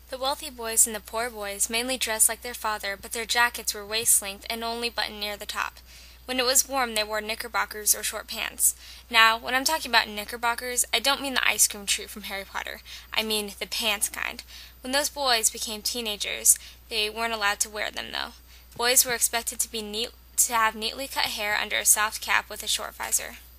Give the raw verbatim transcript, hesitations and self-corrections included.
The wealthy boys and the poor boys mainly dressed like their father, but their jackets were waist-length and only buttoned near the top. When it was warm they wore knickerbockers or short pants. Now, when I'm talking about knickerbockers, I don't mean the ice cream treat from Harry Potter. I mean the pants kind. When those boys became teenagers, they weren't allowed to wear them, though. Boys were expected to be neat, to have neatly cut hair under a soft cap with a short visor.